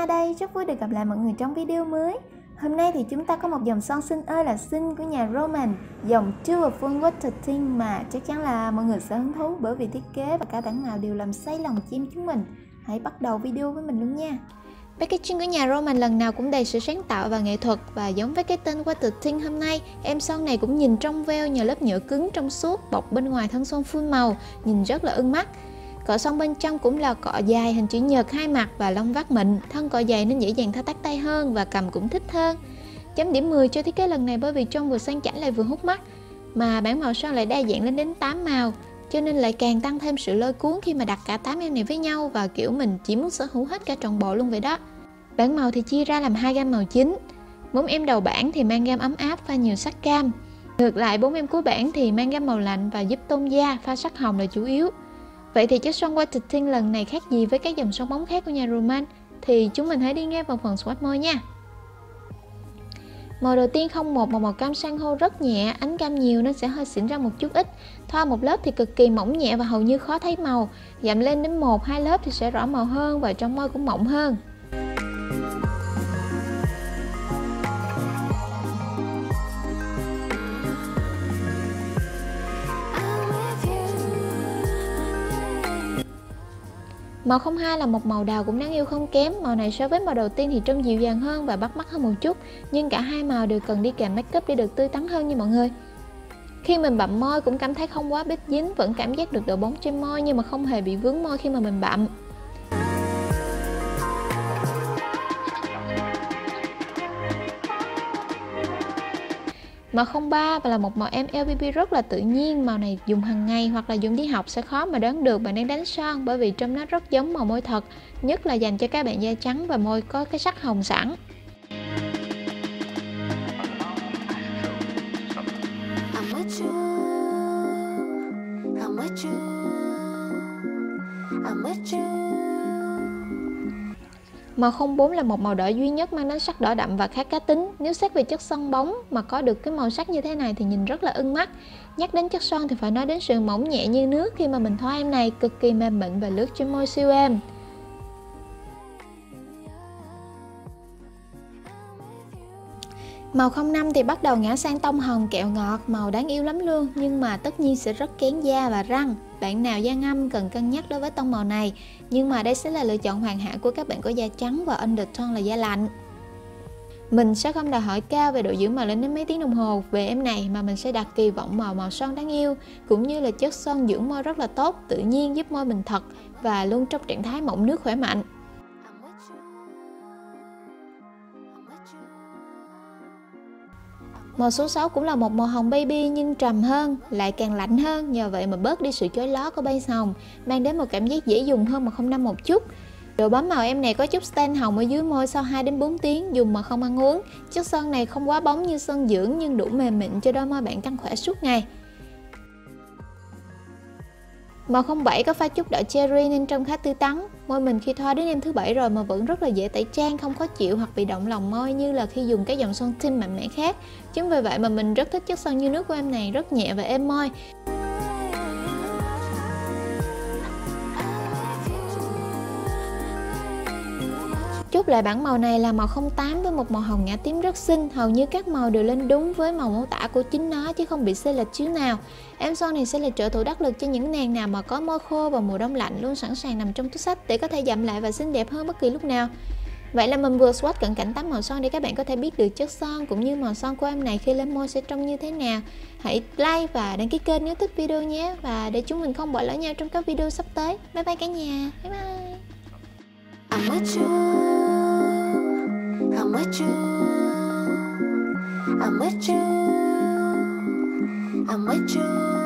Anna đây, rất vui được gặp lại mọi người trong video mới. Hôm nay thì chúng ta có một dòng son xinh ơi là xinh của nhà Roman, dòng Powerful Water Tint mà chắc chắn là mọi người sẽ hứng thú bởi vì thiết kế và cả bảng màu đều làm say lòng chim chúng mình. Hãy bắt đầu video với mình luôn nha. Packaging của nhà Roman lần nào cũng đầy sự sáng tạo và nghệ thuật, và giống với cái tên Water Tint hôm nay, em son này cũng nhìn trong veo nhờ lớp nhựa cứng trong suốt bọc bên ngoài thân son full màu, nhìn rất là ưng mắt. Cọ son bên trong cũng là cọ dài hình chữ nhật hai mặt và lông vát mịn, thân cọ dày nên dễ dàng thao tác tay hơn và cầm cũng thích hơn. Chấm điểm 10 cho thiết kế lần này bởi vì trông vừa sang chảnh lại vừa hút mắt, mà bảng màu son lại đa dạng lên đến 8 màu, cho nên lại càng tăng thêm sự lôi cuốn khi mà đặt cả 8 em này với nhau và kiểu mình chỉ muốn sở hữu hết cả trọn bộ luôn vậy đó. Bảng màu thì chia ra làm 2 gam màu chính. 4 em đầu bảng thì mang gam ấm áp pha nhiều sắc cam. Ngược lại 4 em cuối bảng thì mang gam màu lạnh và giúp tôn da, pha sắc hồng là chủ yếu. Vậy thì chiếc son Water Tint lần này khác gì với các dòng son bóng khác của nhà Roman? Thì chúng mình hãy đi ngay vào phần swatch môi nha. Màu đầu tiên 01 màu cam san hô rất nhẹ, ánh cam nhiều nên sẽ hơi xỉn ra một chút ít. Thoa một lớp thì cực kỳ mỏng nhẹ và hầu như khó thấy màu. Dặm lên đến 1-2 lớp thì sẽ rõ màu hơn và trong môi cũng mọng hơn. Màu 02 là một màu đào cũng đáng yêu không kém. Màu này so với màu đầu tiên thì trông dịu dàng hơn và bắt mắt hơn một chút, nhưng cả hai màu đều cần đi kèm make up để được tươi tắn hơn nha mọi người. Khi mình bặm môi cũng cảm thấy không quá bít dính, vẫn cảm giác được độ bóng trên môi nhưng mà không hề bị vướng môi khi mà mình bặm. Màu 03 và là một màu em LBB rất là tự nhiên. Màu này dùng hàng ngày hoặc là dùng đi học sẽ khó mà đoán được bạn đang đánh son, bởi vì trông nó rất giống màu môi thật, nhất là dành cho các bạn da trắng và môi có cái sắc hồng sẵn. Màu 04 là một màu đỏ duy nhất mang đến sắc đỏ đậm và khá cá tính. Nếu xét về chất son bóng mà có được cái màu sắc như thế này thì nhìn rất là ưng mắt. Nhắc đến chất son thì phải nói đến sự mỏng nhẹ như nước khi mà mình thoa em này, cực kỳ mềm mịn và lướt trên môi siêu êm. Màu 05 thì bắt đầu ngã sang tông hồng kẹo ngọt, màu đáng yêu lắm luôn, nhưng mà tất nhiên sẽ rất kén da và răng. Bạn nào da ngâm cần cân nhắc đối với tông màu này, nhưng mà đây sẽ là lựa chọn hoàn hảo của các bạn có da trắng và undertone là da lạnh. Mình sẽ không đòi hỏi cao về độ giữ màu lên đến mấy tiếng đồng hồ về em này, mà mình sẽ đặt kỳ vọng màu son đáng yêu, cũng như là chất son dưỡng môi rất là tốt, tự nhiên giúp môi mình thật và luôn trong trạng thái mọng nước khỏe mạnh. Màu số 6 cũng là một màu hồng baby nhưng trầm hơn, lại càng lạnh hơn, nhờ vậy mà bớt đi sự chói lóa của base hồng, mang đến một cảm giác dễ dùng hơn màu 05 một chút. Độ bám màu em này có chút stain hồng ở dưới môi sau 2 đến 4 tiếng dùng mà không ăn uống. Chất son này không quá bóng như son dưỡng nhưng đủ mềm mịn cho đôi môi bạn căng khỏe suốt ngày. Màu 07 có pha chút đỏ cherry nên trông khá tươi tắn. Môi mình khi thoa đến em thứ 7 rồi mà vẫn rất là dễ tẩy trang, không khó chịu hoặc bị động lòng môi như là khi dùng các dòng son tint mạnh mẽ khác. Chính vì vậy mà mình rất thích chất son như nước của em này, rất nhẹ và êm môi. Chốt lại bảng màu này là màu 08 với một màu hồng ngã tím rất xinh, hầu như các màu đều lên đúng với màu mô tả của chính nó chứ không bị xê lệch chiếu nào. Em son này sẽ là trợ thủ đắc lực cho những nàng nào mà có môi khô và mùa đông lạnh, luôn sẵn sàng nằm trong túi xách để có thể dặm lại và xinh đẹp hơn bất kỳ lúc nào. Vậy là mình vừa swatch cận cảnh 8 màu son để các bạn có thể biết được chất son cũng như màu son của em này khi lên môi sẽ trông như thế nào. Hãy like và đăng ký kênh nếu thích video nhé, và để chúng mình không bỏ lỡ nhau trong các video sắp tới. Bye bye cả nhà, bye bye. I'm with you, I'm with you, I'm with you, I'm with you.